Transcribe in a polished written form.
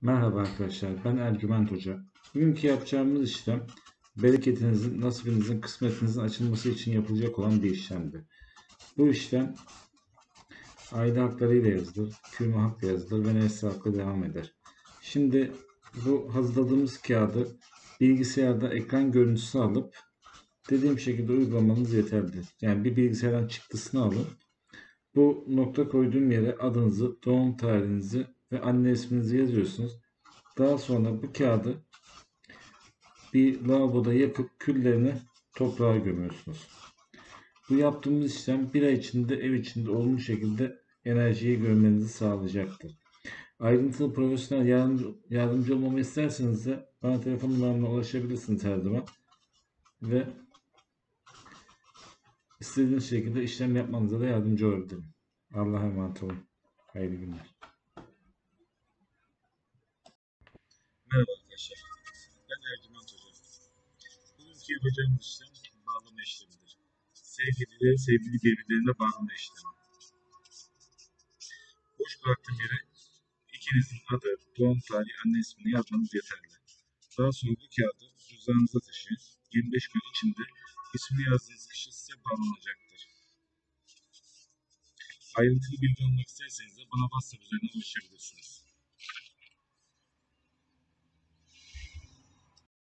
Merhaba arkadaşlar, ben Ercüment Hoca. Bugünkü yapacağımız işlem, bereketinizin, nasibinizin, kısmetinizin açılması için yapılacak olan bir işlemdir. Bu işlem aile haklarıyla yazılır, kürme hakla yazılır ve nesli hakla devam eder. Şimdi bu hazırladığımız kağıdı bilgisayarda ekran görüntüsü alıp dediğim şekilde uygulamanız yeterlidir. Yani bir bilgisayardan çıktısını alın. Bu nokta koyduğum yere adınızı, doğum tarihinizi ve anne isminizi yazıyorsunuz. Daha sonra bu kağıdı bir lavaboda yakıp küllerini toprağa gömüyorsunuz. Bu yaptığımız işlem bir ay içinde ev içinde olmuş şekilde enerjiyi görmenizi sağlayacaktır. Ayrıntılı profesyonel yardımcı olmamı isterseniz de bana telefon numaramla ulaşabilirsiniz her zaman ve istediğiniz şekilde işlem yapmanıza da yardımcı olabilirim. Allah'a emanet olun. Hayırlı günler. Merhaba arkadaşlar. Ben Ercüment Hoca. Bugünkü yapacağımız işlem bağlama işlemidir. Sevgili birbirlerine bağlama işlemi. Boş bıraktığım yere ikinizin adı, doğum tarihi, anne ismini yazmanız yeterli. Daha sonra bu kağıdı cüzdanınıza taşıyın. 25 gün içinde ismini yazdığınız kişi size bağlanacaktır. Ayrıntılı bilgi almak isterseniz de bana WhatsApp üzerinden ulaşabilirsiniz.